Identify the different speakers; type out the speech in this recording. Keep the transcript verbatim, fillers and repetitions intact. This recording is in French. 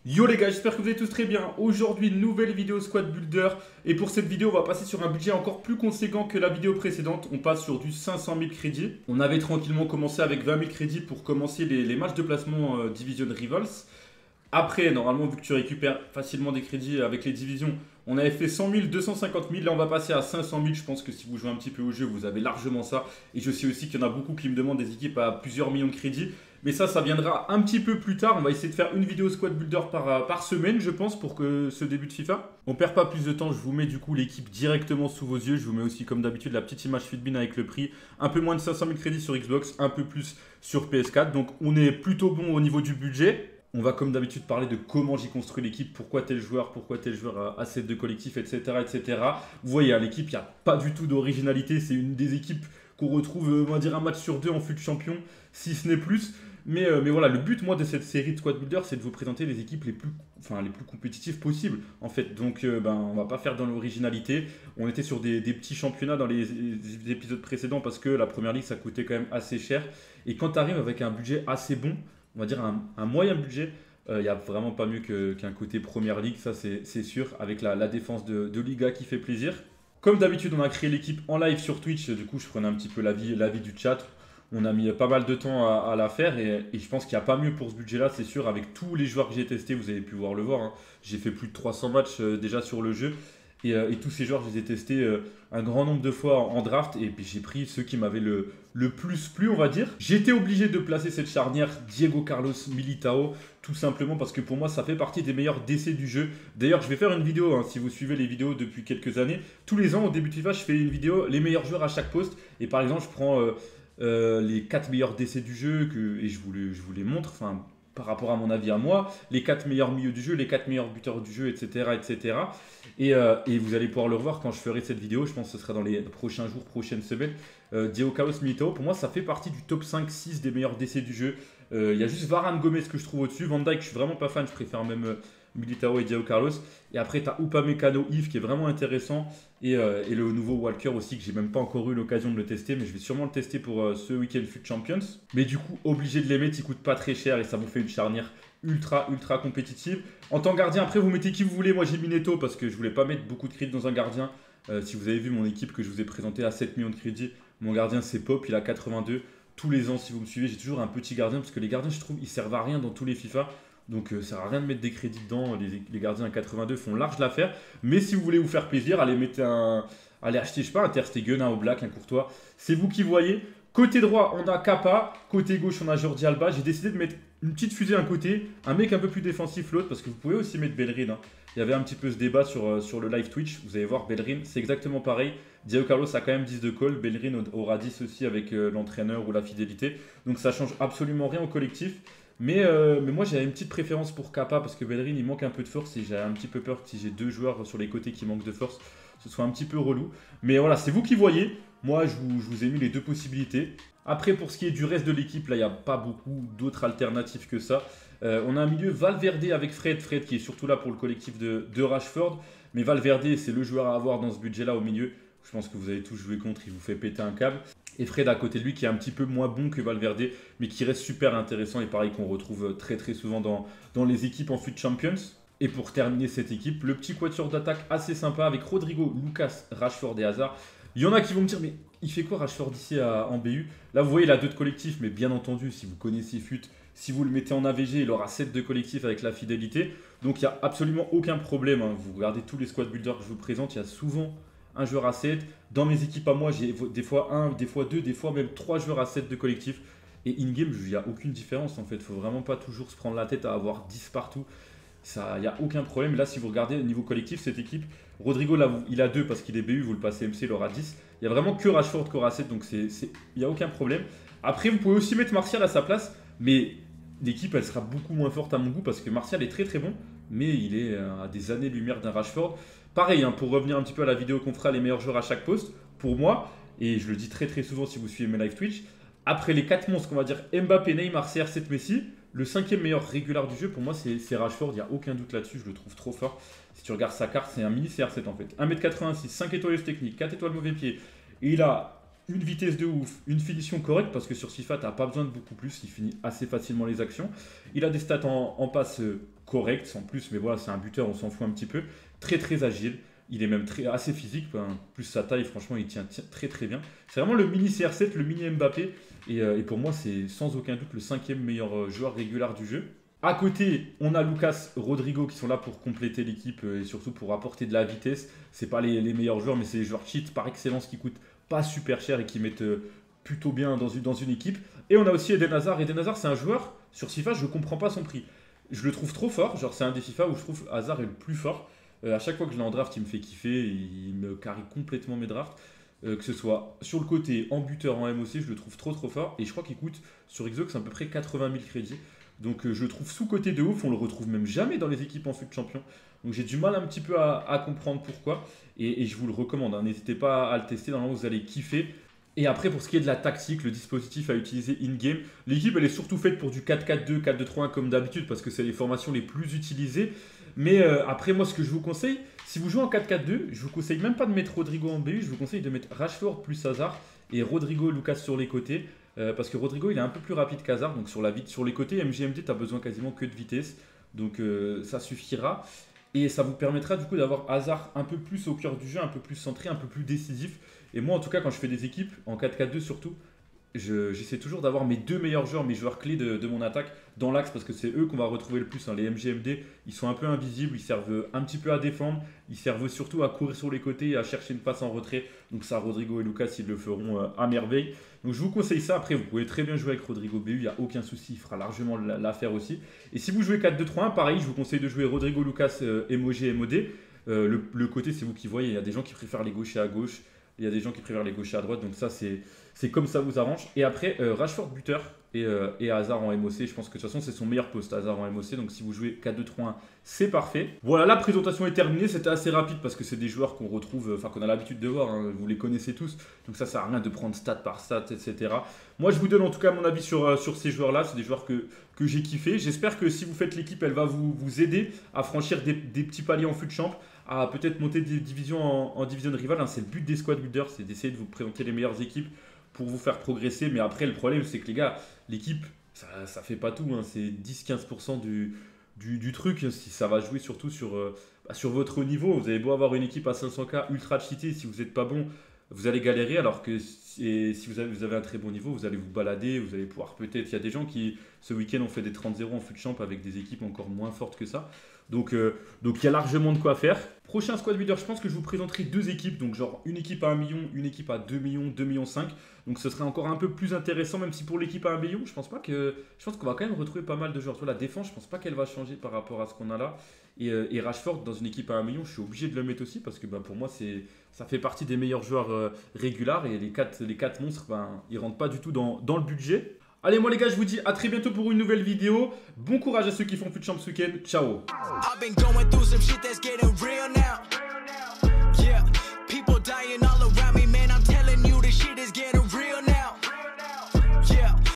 Speaker 1: Yo les gars, j'espère que vous allez tous très bien. Aujourd'hui, nouvelle vidéo Squad Builder. Et pour cette vidéo, on va passer sur un budget encore plus conséquent que la vidéo précédente. On passe sur du cinq cent mille crédits. On avait tranquillement commencé avec vingt mille crédits pour commencer les, les matchs de placement euh, Division Rivals. Après, normalement, vu que tu récupères facilement des crédits avec les divisions, on avait fait cent mille, deux cent cinquante mille. Là, on va passer à cinq cent mille. Je pense que si vous jouez un petit peu au jeu, vous avez largement ça. Et je sais aussi qu'il y en a beaucoup qui me demandent des équipes à plusieurs millions de crédits. Mais ça, ça viendra un petit peu plus tard. On va essayer de faire une vidéo Squad Builder par, euh, par semaine, je pense, pour que ce début de FIFA. On perd pas plus de temps. Je vous mets du coup l'équipe directement sous vos yeux. Je vous mets aussi, comme d'habitude, la petite image Fitbin avec le prix. Un peu moins de cinq cent mille crédits sur Xbox, un peu plus sur P S quatre. Donc, on est plutôt bon au niveau du budget. On va comme d'habitude parler de comment j'ai construit l'équipe, pourquoi tel joueur, pourquoi tel joueur a assez de collectif, et cetera et cetera. Vous voyez, à l'équipe, il n'y a pas du tout d'originalité. C'est une des équipes qu'on retrouve, euh, on va dire, un match sur deux en fut de champion, si ce n'est plus. Mais, euh, mais voilà, le but, moi, de cette série de Squad Builder, c'est de vous présenter les équipes les plus, enfin, les plus compétitives possibles, en fait. Donc, euh, ben, on va pas faire dans l'originalité. On était sur des, des petits championnats dans les, les épisodes précédents parce que la première ligue, ça coûtait quand même assez cher. Et quand tu arrives avec un budget assez bon, on va dire un, un moyen budget, il euh, n'y a vraiment pas mieux que, qu'un côté première ligue, ça c'est, c'est sûr, avec la, la défense de, de Liga qui fait plaisir. Comme d'habitude, on a créé l'équipe en live sur Twitch, du coup je prenais un petit peu l'avis, l'avis du chat. On a mis pas mal de temps à, à la faire et, et je pense qu'il n'y a pas mieux pour ce budget-là, c'est sûr, avec tous les joueurs que j'ai testés, vous avez pu voir le voir, hein. J'ai fait plus de trois cents matchs euh, déjà sur le jeu. Et, euh, et tous ces joueurs, je les ai testés euh, un grand nombre de fois en, en draft. Et puis j'ai pris ceux qui m'avaient le, le plus plu, on va dire. J'étais obligé de placer cette charnière Diego Carlos Militao. Tout simplement parce que pour moi, ça fait partie des meilleurs décès du jeu. D'ailleurs, je vais faire une vidéo, hein, si vous suivez les vidéos depuis quelques années. Tous les ans, au début de FIFA, je fais une vidéo, les meilleurs joueurs à chaque poste. Et par exemple, je prends euh, euh, les quatre meilleurs décès du jeu que, et je vous, les, je vous les montre. Enfin, par rapport à mon avis à moi, les quatre meilleurs milieux du jeu, les quatre meilleurs buteurs du jeu, et cetera et cetera. Et, euh, et vous allez pouvoir le revoir quand je ferai cette vidéo, je pense que ce sera dans les prochains jours, prochaines semaines. Euh, Diego Carlos Militao, pour moi, ça fait partie du top cinq six des meilleurs décès du jeu. Il euh, y a juste Varane Gomez que je trouve au-dessus. Van Dijk, je suis vraiment pas fan, je préfère même euh, Militao et Diego Carlos. Et après, tu as Upamecano Yves qui est vraiment intéressant. Et, euh, et le nouveau Walker aussi, que j'ai même pas encore eu l'occasion de le tester, mais je vais sûrement le tester pour euh, ce week-end Fut Champions. Mais du coup, obligé de les mettre, ils coûtent pas très cher et ça vous fait une charnière ultra ultra compétitive. En tant que gardien, après vous mettez qui vous voulez. Moi j'ai mis Neto parce que je voulais pas mettre beaucoup de crédits dans un gardien. Euh, si vous avez vu mon équipe que je vous ai présenté à sept millions de crédits, mon gardien c'est Pop, il a quatre-vingt-deux. Tous les ans, si vous me suivez, j'ai toujours un petit gardien parce que les gardiens, je trouve, ils servent à rien dans tous les FIFA. Donc euh, ça sert à rien de mettre des crédits dedans. Les, les gardiens à quatre-vingt-deux font large l'affaire. Mais si vous voulez vous faire plaisir, allez mettre un, allez acheter, je sais pas, un Ter Stegen, un Oblak, un Courtois. C'est vous qui voyez. Côté droit, on a Kappa. Côté gauche, on a Jordi Alba. J'ai décidé de mettre une petite fusée d'un côté, un mec un peu plus défensif l'autre, parce que vous pouvez aussi mettre Bellerin, hein. Il y avait un petit peu ce débat sur, euh, sur le live Twitch. Vous allez voir, Bellerin, c'est exactement pareil. Diego Carlos a quand même dix de call. Bellerin aura dix aussi avec euh, l'entraîneur ou la fidélité. Donc ça change absolument rien au collectif. Mais, euh, mais moi, j'avais une petite préférence pour Kappa parce que Bellerin, il manque un peu de force et j'avais un petit peu peur que si j'ai deux joueurs sur les côtés qui manquent de force, ce soit un petit peu relou. Mais voilà, c'est vous qui voyez. Moi, je vous, je vous ai mis les deux possibilités. Après, pour ce qui est du reste de l'équipe, là, il n'y a pas beaucoup d'autres alternatives que ça. Euh, on a un milieu Valverde avec Fred. Fred qui est surtout là pour le collectif de, de Rashford. Mais Valverde, c'est le joueur à avoir dans ce budget-là au milieu. Je pense que vous avez tous joué contre, il vous fait péter un câble. Et Fred à côté de lui qui est un petit peu moins bon que Valverde, mais qui reste super intéressant et pareil qu'on retrouve très très souvent dans, dans les équipes en Fut Champions. Et pour terminer cette équipe, le petit quatuor d'attaque assez sympa avec Rodrigo, Lucas, Rashford et Hazard. Il y en a qui vont me dire, mais il fait quoi Rashford ici à, en B U? Là, vous voyez, il a deux de collectif, mais bien entendu, si vous connaissez Fut, si vous le mettez en A V G, il aura sept de collectif avec la fidélité. Donc, il n'y a absolument aucun problème, hein. Vous regardez tous les squad builders que je vous présente, il y a souvent un joueur à sept. Dans mes équipes à moi, j'ai des fois un, des fois deux, des fois même trois joueurs à sept de collectif. Et in-game, il n'y a aucune différence en fait. Il ne faut vraiment pas toujours se prendre la tête à avoir dix partout. Il n'y a aucun problème. Là, si vous regardez au niveau collectif, cette équipe, Rodrigo, là, il a deux parce qu'il est B U, vous le passez M C, il aura dix. Il n'y a vraiment que Rashford qui aura sept, donc il n'y a aucun problème. Après, vous pouvez aussi mettre Martial à sa place, mais l'équipe, elle sera beaucoup moins forte à mon goût parce que Martial est très très bon, mais il est à des années-lumière d'un Rashford. Pareil, hein, pour revenir un petit peu à la vidéo qu'on fera, les meilleurs joueurs à chaque poste, pour moi, et je le dis très très souvent si vous suivez mes live Twitch, après les quatre monstres, on va dire Mbappé, Neymar, C R sept, Messi, le cinquième meilleur régulier du jeu, pour moi, c'est Rashford. Il n'y a aucun doute là-dessus. Je le trouve trop fort. Si tu regardes sa carte, c'est un mini C R sept en fait. un mètre quatre-vingt-six, cinq étoiles techniques, quatre étoiles mauvais pied. Et il a une vitesse de ouf, une finition correcte, parce que sur FIFA, tu n'as pas besoin de beaucoup plus. Il finit assez facilement les actions. Il a des stats en, en passe correct, sans plus, mais voilà, c'est un buteur, on s'en fout un petit peu. Très très agile, il est même très, assez physique, hein. Plus sa taille, franchement, il tient, tient très très bien. C'est vraiment le mini C R sept, le mini Mbappé, et, euh, et pour moi, c'est sans aucun doute le cinquième meilleur joueur régulier du jeu. À côté, on a Lucas, Rodrigo qui sont là pour compléter l'équipe et surtout pour apporter de la vitesse. C'est pas les, les meilleurs joueurs, mais c'est les joueurs cheat par excellence qui coûtent pas super cher et qui mettent plutôt bien dans une, dans une équipe. Et on a aussi Eden Hazard. Eden Hazard, c'est un joueur, sur FIFA, je ne comprends pas son prix. Je le trouve trop fort. Genre, c'est un des FIFA où je trouve Hazard est le plus fort. Euh, à chaque fois que je l'ai en draft, il me fait kiffer. Il me carry complètement mes drafts. Euh, que ce soit sur le côté, en buteur, en M O C, je le trouve trop trop fort. Et je crois qu'il coûte sur Xbox à peu près quatre-vingt mille crédits. Donc euh, je le trouve sous-côté de ouf. On le retrouve même jamais dans les équipes en foot champion. Donc j'ai du mal un petit peu à, à comprendre pourquoi. Et, et je vous le recommande. Hein. N'hésitez pas à le tester. Normalement, vous allez kiffer. Et après, pour ce qui est de la tactique, le dispositif à utiliser in-game, l'équipe elle est surtout faite pour du quatre quatre deux, quatre deux trois un comme d'habitude parce que c'est les formations les plus utilisées. Mais euh, après, moi, ce que je vous conseille, si vous jouez en quatre quatre deux, je vous conseille même pas de mettre Rodrigo en B U, je vous conseille de mettre Rashford plus Hazard et Rodrigo Lucas sur les côtés. Euh, parce que Rodrigo, il est un peu plus rapide qu'Hazard. Donc sur, la, sur les côtés, M G M D, tu as besoin quasiment que de vitesse. Donc euh, ça suffira. Et ça vous permettra du coup d'avoir Hazard un peu plus au cœur du jeu, un peu plus centré, un peu plus décisif. Et moi, en tout cas, quand je fais des équipes, en quatre quatre deux surtout, j'essaie toujours d'avoir mes deux meilleurs joueurs, mes joueurs clés de, de mon attaque dans l'axe parce que c'est eux qu'on va retrouver le plus. Hein. Les M G M D, ils sont un peu invisibles, ils servent un petit peu à défendre, ils servent surtout à courir sur les côtés et à chercher une passe en retrait. Donc ça, Rodrigo et Lucas, ils le feront euh, à merveille. Donc je vous conseille ça. Après, vous pouvez très bien jouer avec Rodrigo B U, il n'y a aucun souci, il fera largement l'affaire aussi. Et si vous jouez quatre deux trois un, pareil, je vous conseille de jouer Rodrigo, Lucas, euh, M O G, M O D. Euh, le, le côté, c'est vous qui voyez, il y a des gens qui préfèrent les gauchers à gauche. Il y a des gens qui préfèrent les gauchers à droite, donc ça c'est comme ça vous arrange. Et après, euh, Rashford buteur et, euh, et Hazard en M O C, je pense que de toute façon c'est son meilleur poste, Hazard en M O C, donc si vous jouez quatre deux trois un, c'est parfait. Voilà, la présentation est terminée, c'était assez rapide parce que c'est des joueurs qu'on retrouve, enfin qu'on a l'habitude de voir, hein, vous les connaissez tous, donc ça sert à rien de prendre stat par stat, et cetera. Moi je vous donne en tout cas mon avis sur, euh, sur ces joueurs-là, c'est des joueurs que, que j'ai kiffé. J'espère que si vous faites l'équipe, elle va vous, vous aider à franchir des, des petits paliers en fut champ, à peut-être monter des divisions en, en division rivale. Hein. C'est le but des squad builders, c'est d'essayer de vous présenter les meilleures équipes pour vous faire progresser. Mais après, le problème, c'est que les gars, l'équipe, ça ne fait pas tout. Hein. C'est dix à quinze pour cent du, du, du truc. Si ça va jouer surtout sur, euh, bah, sur votre haut niveau. Vous avez beau avoir une équipe à cinq cents K ultra cheatée, si vous n'êtes pas bon, vous allez galérer. Alors que si, si vous, avez, vous avez un très bon niveau, vous allez vous balader. Vous allez pouvoir peut-être... Il y a des gens qui, ce week-end, ont fait des trente zéro en fut champ avec des équipes encore moins fortes que ça. Donc, euh, donc il y a largement de quoi faire. Prochain squad builder, je pense que je vous présenterai deux équipes. Donc genre une équipe à un million, une équipe à deux millions, deux virgule cinq millions. Donc ce serait encore un peu plus intéressant, même si pour l'équipe à un million, je pense pas que. Je pense qu'on va quand même retrouver pas mal de joueurs. Sur la défense, je pense pas qu'elle va changer par rapport à ce qu'on a là. Et, euh, et Rashford, dans une équipe à un million, je suis obligé de le mettre aussi parce que bah, pour moi, ça fait partie des meilleurs joueurs euh, régulars. Et les quatre, les quatre monstres, ben, ils rentrent pas du tout dans, dans le budget. Allez, moi les gars, je vous dis à très bientôt pour une nouvelle vidéo. Bon courage à ceux qui font fut champ ce week-end. Ciao.